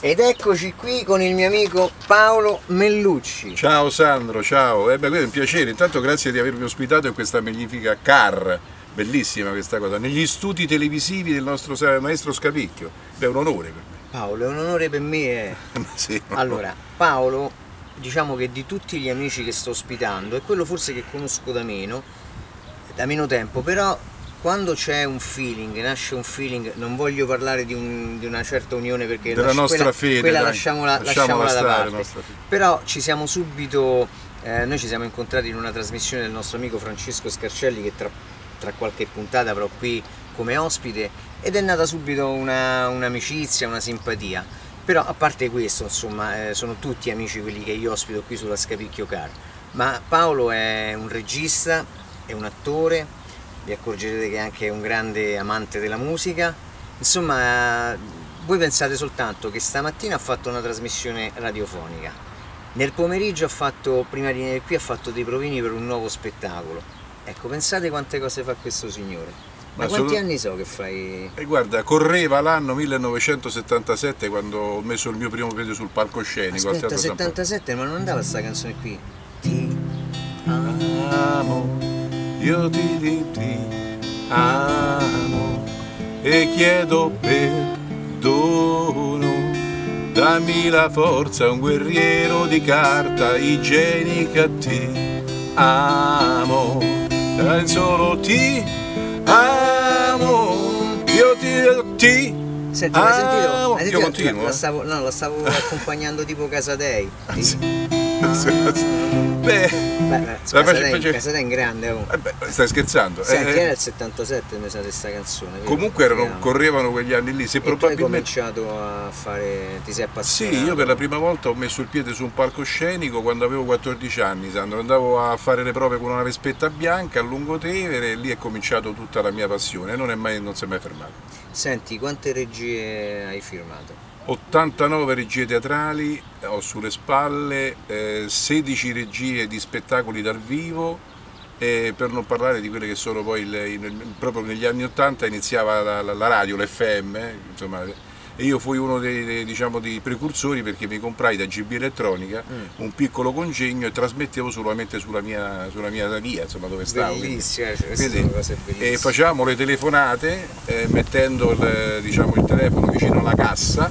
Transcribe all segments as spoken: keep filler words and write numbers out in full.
Ed eccoci qui con il mio amico Paolo Mellucci. Ciao Sandro, ciao. Eh beh, è un piacere. Intanto grazie di avermi ospitato in questa magnifica car. Bellissima questa cosa, negli studi televisivi del nostro maestro Scapicchio. È un onore per me. Paolo, è un onore per me. Eh. Sì, allora, Paolo, diciamo che di tutti gli amici che sto ospitando, è quello forse che conosco da meno, da meno tempo, però quando c'è un feeling, nasce un feeling, non voglio parlare di, un, di una certa unione perché della lascia, nostra quella, fede, quella dai, lasciamola, lasciamola, lasciamola da stare, parte, però ci siamo subito, eh, noi ci siamo incontrati in una trasmissione del nostro amico Francesco Scarcelli che tra, tra qualche puntata avrò qui come ospite ed è nata subito un'amicizia, una simpatia, però a parte questo insomma eh, sono tutti amici quelli che io ospito qui sulla Scapicchio Car, ma Paolo è un regista, è un attore, vi accorgerete che è anche un grande amante della musica, insomma voi pensate soltanto che stamattina ha fatto una trasmissione radiofonica, nel pomeriggio ha fatto, prima di venire qui ha fatto dei provini per un nuovo spettacolo, ecco pensate quante cose fa questo signore. Ma, Ma quanti sono... anni so che fai? E guarda, correva l'anno millenovecentosettantasette quando ho messo il mio primo piede sul palcoscenico. Aspetta, settantasette, ma non andava sta canzone qui? Ti amo, io ti, ti, ti amo e chiedo perdono, dammi la forza, un guerriero di carta igienica, ti amo, e solo ti amo, io ti, ti Senti, hai sentito? Hai sentito? Io continuo, la, la stavo, no, la stavo accompagnando tipo Casadei. Ah, sì. Beh, beh, Casadei Casa in grande. Oh. Eh beh, stai scherzando? Senti, eh, era il settantasette mi sa di sta canzone. Comunque erano, correvano quegli anni lì. Se e probabilmente... tu hai cominciato a fare, ti sei appassionato? Sì, io per la prima volta ho messo il piede su un palcoscenico quando avevo quattordici anni, Sandro. Andavo a fare le prove con una Vespetta bianca a Lungotevere e lì è cominciato tutta la mia passione, non, è mai, non si è mai fermato. Senti, quante regie hai firmato? ottantanove regie teatrali ho sulle spalle, eh, sedici regie di spettacoli dal vivo, e per non parlare di quelle che sono poi il, il, proprio negli anni ottanta iniziava la, la, la radio, l'F M, insomma, e io fui uno dei, dei, diciamo, dei precursori perché mi comprai da G B Elettronica mm. un piccolo congegno e trasmettevo solamente sulla mia, sulla mia via, insomma, dove stavo. Bellissima, quindi, e facevamo le telefonate eh, mettendo il, diciamo, il telefono vicino alla cassa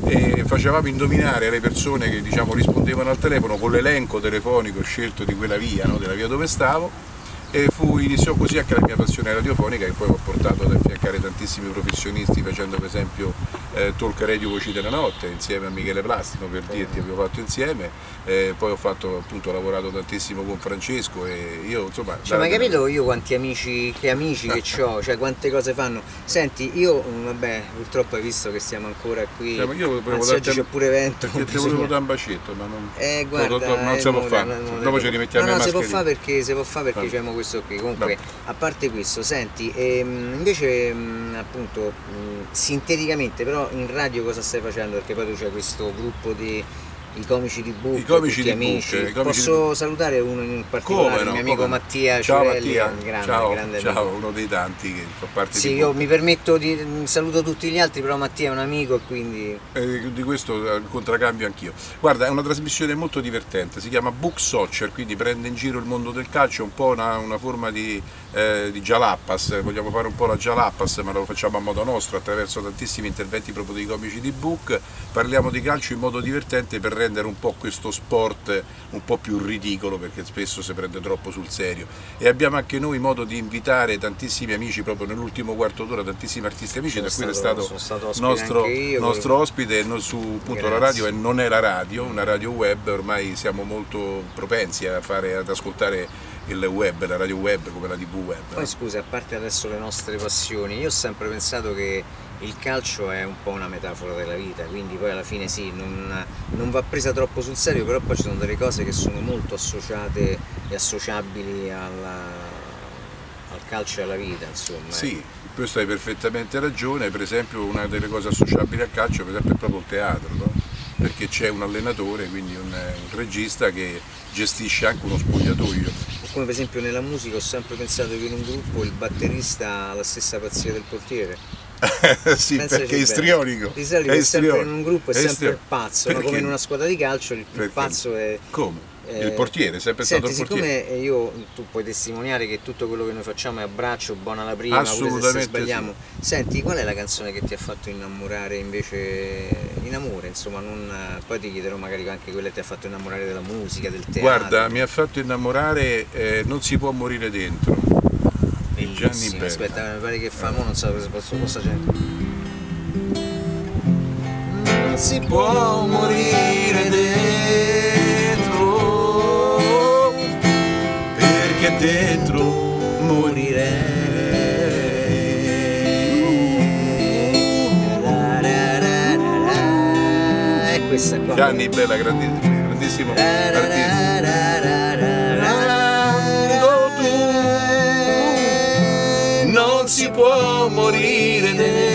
e facevamo indovinare alle persone che, diciamo, rispondevano al telefono con l'elenco telefonico scelto di quella via, no, della via dove stavo. E fu, iniziò così anche la mia passione radiofonica che poi ho portato ad affiancare tantissimi professionisti facendo per esempio eh, Talk Radio Voci della Notte insieme a Michele Plastino, per dirti, abbiamo fatto insieme, eh, poi ho fatto appunto ho lavorato tantissimo con Francesco e io insomma... Cioè, ma hai capito io quanti amici, che amici che ho, cioè quante cose fanno? Senti, io vabbè purtroppo hai visto che siamo ancora qui, cioè, io anzi oggi c'è pure vento. Perché ti volevo dare un bacetto ma non, eh, guarda, no, no, non si può fare, dopo ci rimettiamo no, no, no, si può fare perché, si può fare perché c'è questo qui. Comunque, no. A parte questo, senti, ehm, invece ehm, appunto mh, sinteticamente, però in radio cosa stai facendo? Perché poi tu c'hai questo gruppo di i comici di Book, i comici di amici. Book, i comici posso di... salutare uno in particolare, come no, il mio amico come Mattia no. Ciao Ciurelli, Mattia, grande, ciao, grande ciao, amico. uno dei tanti che fa parte sì, di io Book. mi permetto di saluto tutti gli altri, però Mattia è un amico e quindi eh, di questo eh, contraccambio anch'io. Guarda, è una trasmissione molto divertente, si chiama Book Soccer, quindi prende in giro il mondo del calcio, un po' una, una forma di, eh, di Jalappas, vogliamo fare un po' la Jalappas, ma lo facciamo a modo nostro attraverso tantissimi interventi proprio dei comici di Book. Parliamo di calcio in modo divertente per rendere un po' questo sport un po' più ridicolo, perché spesso si prende troppo sul serio, e abbiamo anche noi modo di invitare tantissimi amici proprio nell'ultimo quarto d'ora, tantissimi artisti amici, sono da cui è stato, stato, stato ospite nostro, io, nostro ospite su appunto, la radio, e non è la radio, una radio web, ormai siamo molto propensi a fare, ad ascoltare il web, la radio web come la tv web. Poi scusa, a parte adesso le nostre passioni, io ho sempre pensato che il calcio è un po' una metafora della vita, quindi poi alla fine sì, non, non va presa troppo sul serio, però poi ci sono delle cose che sono molto associate e associabili alla, al calcio e alla vita, insomma. Sì, questo hai perfettamente ragione, per esempio una delle cose associabili al calcio per esempio è proprio il teatro, no? Perché c'è un allenatore, quindi un, un regista che gestisce anche uno spogliatoio. Come per esempio nella musica ho sempre pensato che in un gruppo il batterista ha la stessa pazzia del portiere. Sì, Pensaci perché è bene. istrionico. Di solito È è sempre istrionico. in un gruppo è, È sempre istrionico. il pazzo, ma Perché? come in una squadra di calcio il, il Perché? pazzo è... Come? eh, Il portiere, è sempre Senti, stato il portiere. siccome io, tu puoi testimoniare che tutto quello che noi facciamo è abbraccio, buona la prima, pure se, se Assolutamente sbagliamo. sì. Senti, qual è la canzone che ti ha fatto innamorare invece, in amore, insomma, non, poi ti chiederò magari anche quella che ti ha fatto innamorare della musica, del teatro. Guarda, mi ha fatto innamorare eh, Non si può morire dentro. Gianni Bellissimo, Bella. aspetta, mi pare che fa, mo non so cosa posso, posso gente. Non si può morire dentro, Perché dentro morirei. La, la, la, la, la. È questa qua. Gianni Bella, grandissimo, grandissimo La, la, artista. la, la, la, la, la. Quando tu non si può morire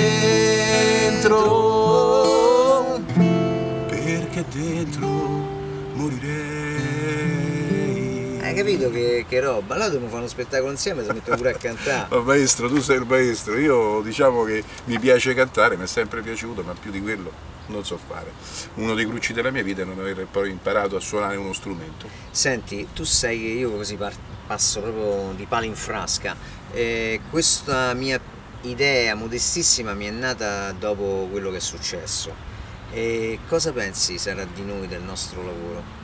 dentro, perché dentro morirei. Hai capito che, che roba? Allora dobbiamo fare uno spettacolo insieme, si mettono pure a cantare. Ma maestro, tu sei il maestro, io diciamo che mi piace cantare, mi è sempre piaciuto, ma più di quello non so fare. Uno dei crucci della mia vita è non aver poi imparato a suonare uno strumento. Senti, tu sai che io così par- passo proprio di palo in frasca. Eh, questa mia idea modestissima mi è nata dopo quello che è successo. E cosa pensi sarà di noi, del nostro lavoro?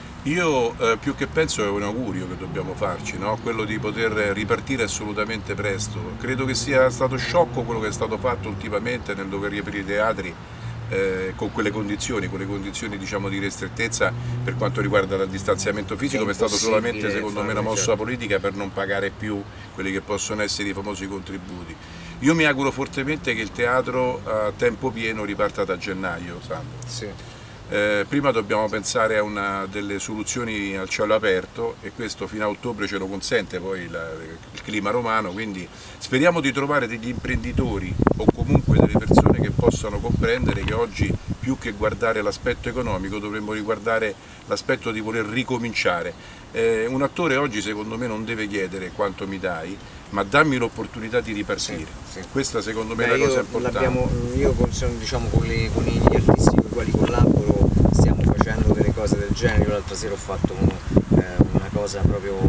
Io eh, più che penso è un augurio che dobbiamo farci, no? Quello di poter ripartire assolutamente presto. Credo che sia stato sciocco quello che è stato fatto ultimamente nel dover riaprire i teatri eh, con quelle condizioni, con le condizioni diciamo di ristrettezza per quanto riguarda il distanziamento fisico, ma è stato solamente secondo me una mossa certo. politica per non pagare più quelli che possono essere i famosi contributi. Io mi auguro fortemente che il teatro a tempo pieno riparta da gennaio, Sandro. Sì. Eh, prima dobbiamo pensare a una delle soluzioni al cielo aperto e questo fino a ottobre ce lo consente poi la, il clima romano, quindi speriamo di trovare degli imprenditori o comunque delle persone che possano comprendere che oggi più che guardare l'aspetto economico dovremmo riguardare l'aspetto di voler ricominciare. Eh, un attore oggi secondo me non deve chiedere quanto mi dai, ma dammi l'opportunità di ripartire. Sì, sì. Questa secondo me Beh, è la cosa importante. Io con, diciamo, con, le, con gli artisti con i quali collaboro stiamo facendo delle cose del genere. Io l'altra sera ho fatto uno, eh, una cosa proprio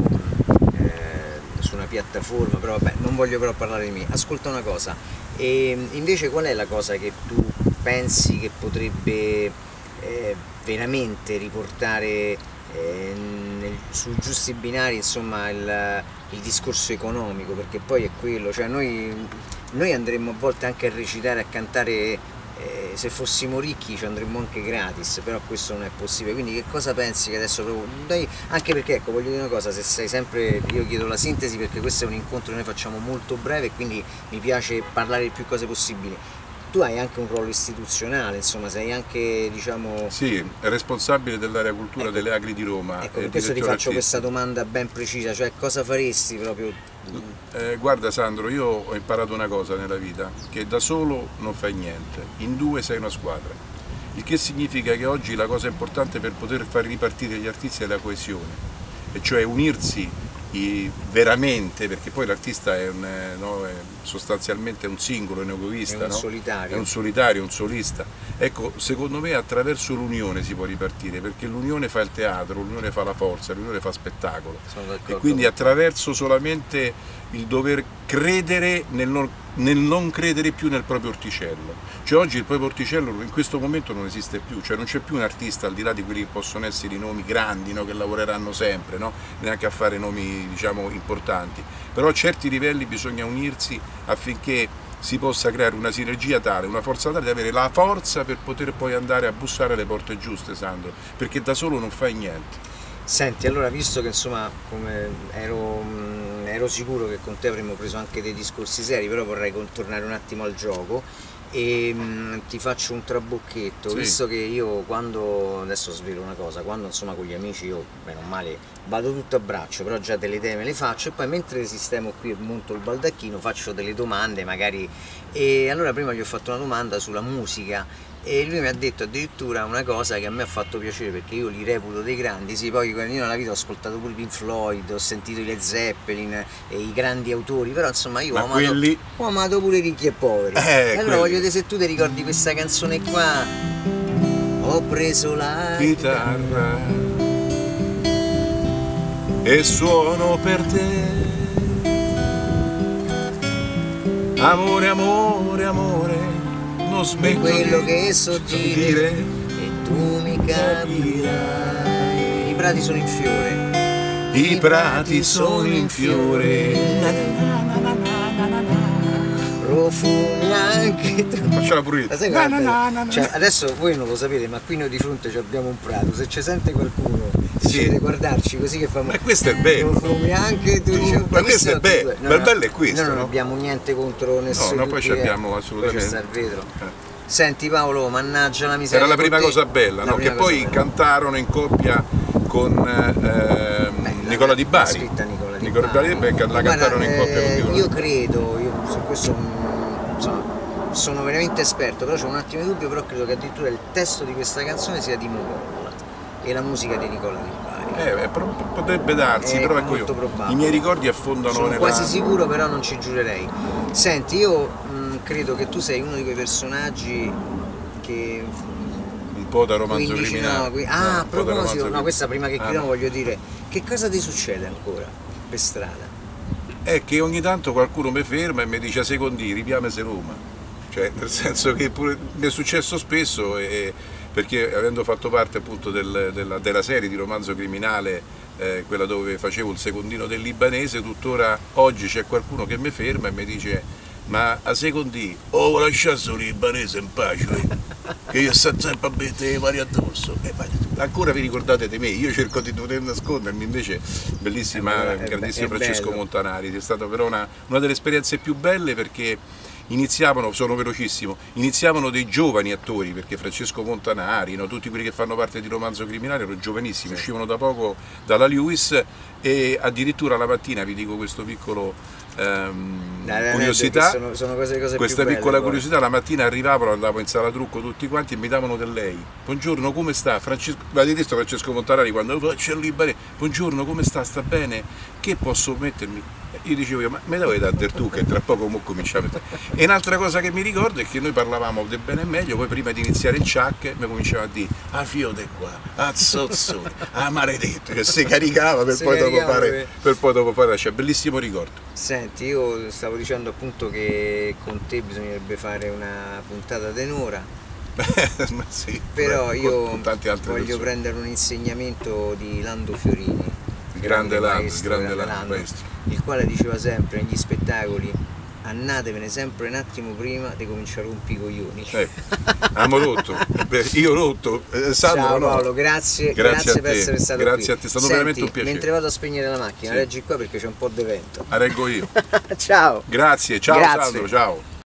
eh, su una piattaforma, però vabbè, non voglio però parlare di me. Ascolta una cosa, e invece qual è la cosa che tu pensi che potrebbe eh, veramente riportare eh, nel, su giusti binari, insomma, il, il discorso economico, perché poi è quello, cioè noi, noi andremmo a volte anche a recitare, a cantare, eh, se fossimo ricchi ci andremmo anche gratis, però questo non è possibile. Quindi che cosa pensi che adesso proprio, dai, anche perché ecco, voglio dire una cosa, se sei sempre, io chiedo la sintesi perché questo è un incontro che noi facciamo molto breve e quindi mi piace parlare di più cose possibili. Tu hai anche un ruolo istituzionale, insomma, sei anche, diciamo... Sì, responsabile dell'area cultura ecco, delle Agri di Roma. Ecco, per questo ti faccio artistico. Questa domanda ben precisa, cioè cosa faresti proprio? Eh, guarda Sandro, io ho imparato una cosa nella vita, che da solo non fai niente, in due sei una squadra. Il che significa che oggi la cosa importante per poter far ripartire gli artisti è la coesione, e cioè unirsi veramente, perché poi l'artista è, un, no, è sostanzialmente un singolo, è un egoista, è un, no? solitario. È un solitario, un solista. Ecco, secondo me attraverso l'unione si può ripartire, perché l'unione fa il teatro, l'unione fa la forza, l'unione fa spettacolo. E quindi attraverso solamente il dover credere nel non, nel non credere più nel proprio orticello. Cioè oggi il proprio orticello in questo momento non esiste più, cioè non c'è più un artista al di là di quelli che possono essere i nomi grandi, no? Che lavoreranno sempre, no? Neanche a fare nomi diciamo importanti, però a certi livelli bisogna unirsi affinché si possa creare una sinergia tale, una forza tale da avere la forza per poter poi andare a bussare alle porte giuste, Sandro, perché da solo non fai niente. Senti, allora visto che insomma come ero, ero sicuro che con te avremmo preso anche dei discorsi seri, però vorrei tornare un attimo al gioco e mh, ti faccio un trabocchetto, sì. Visto che io quando, adesso svelo una cosa, quando insomma con gli amici io bene o male vado tutto a braccio, però già delle idee me le faccio e poi mentre sistemo qui e monto il baldacchino faccio delle domande magari, e allora prima gli ho fatto una domanda sulla musica E lui mi ha detto addirittura una cosa che a me ha fatto piacere, perché io li reputo dei grandi, sì, poi io nella vita ho ascoltato pure Pink Floyd, ho sentito i Led Zeppelin e i grandi autori, però insomma io ho amato, quelli... ho amato pure i ricchi e poveri. Eh, e allora quelli... voglio vedere se tu ti ricordi questa canzone qua. Ho preso la chitarra e suono per te. Amore, amore, amore, non smetto di quello di che so dire, dire e tu mi capirai. I prati sono in fiore, i prati sono in fiore, profumi anche tu. Facciala pure io. Sai, na, na, na, na, cioè, adesso voi non lo sapete, ma qui noi di fronte abbiamo un prato, se ci sente qualcuno sì. deve guardarci così che fa. Ma questo è bello. Profumi anche tu. Ma, ma questo è bello, no, ma il no, bello è questo. Noi non no? abbiamo niente contro nessuno. No, no, poi ci abbiamo assolutamente. Poi c'è sta il vetro. Eh. Senti Paolo, mannaggia la miseria. Era la prima cosa bella, la no? prima Che poi bella. cantarono in coppia con eh, Beh, Nicola Di Bari. Nicola Di Nicola Bari. Di Bari, la Guarda, cantarono in coppia con Nicola. Io credo, io su questo insomma, sono veramente esperto, però c'è un attimo di dubbio, però credo che addirittura il testo di questa canzone sia di Mogol e la musica di Nicola Di Bari. Eh, potrebbe darsi, è però ecco io, probabile. i miei ricordi affondano sono nella... quasi sicuro, però non ci giurerei. Senti, io mh, credo che tu sei uno di quei personaggi che un po' da romanzo quindici, criminale. No, qui... No, ah, a un po' da proposito, romanzo no, questa prima che ah, chiudiamo no. voglio dire, che cosa ti succede ancora per strada? È che ogni tanto qualcuno mi ferma e mi dice a secondi, ripiamese Roma. Cioè, nel senso che pure, mi è successo spesso, e, perché avendo fatto parte appunto del, della, della serie di romanzo criminale, eh, quella dove facevo il secondino del libanese, tuttora oggi c'è qualcuno che mi ferma e mi dice: ma a secondi o lascia solo il libanese in pace, che io sto sempre a mettere le mani addosso. Eh, ma ancora vi ricordate di me? Io cerco di poter nascondermi, invece bellissima, è, grandissimo è Francesco bello. Montanari, è stata però una, una delle esperienze più belle, perché iniziavano, sono velocissimo, iniziavano dei giovani attori, perché Francesco Montanari, no, tutti quelli che fanno parte di Romanzo Criminale erano giovanissimi, sì. Uscivano da poco dalla Lewis, e addirittura la mattina, vi dico questo piccolo ehm, Dai, curiosità, sono, sono cose, cose questa più piccola belle, curiosità, poi. La mattina arrivavano, andavo in sala trucco tutti quanti e mi davano del lei. Buongiorno, come sta? Francesco, avete visto Francesco Montanari quando c'è il libero? Buongiorno, come sta? Sta bene? Che posso mettermi? Io dicevo io, ma me la vuoi dare del tu, che tra poco mo cominciamo. E un'altra cosa che mi ricordo è che noi parlavamo del bene e meglio, poi prima di iniziare il ciak mi cominciava a dire a fiode qua, a zozzone, a maledetto, che si caricava per, si poi, caricava dopo fare, per... per poi dopo fare la scia. Bellissimo ricordo. Senti, io stavo dicendo appunto che con te bisognerebbe fare una puntata tenora, Ma sì, però io con, con voglio persone. prendere un insegnamento di Lando Fiorini, grande, grande Lando, maestro, grande grande Lando, Lando, il quale diceva sempre negli spettacoli: annatevene sempre un attimo prima di cominciare a rompere i coglioni. Eh, abbiamo rotto, io rotto. Eh, Sandro, Ciao no. Paolo, grazie, grazie, grazie per te. essere stato grazie qui. a te, è stato Senti, veramente un piacere. Mentre vado a spegnere la macchina, sì. reggi qua perché c'è un po' di vento. La reggo io. Ciao. Grazie, ciao grazie. Sandro, ciao.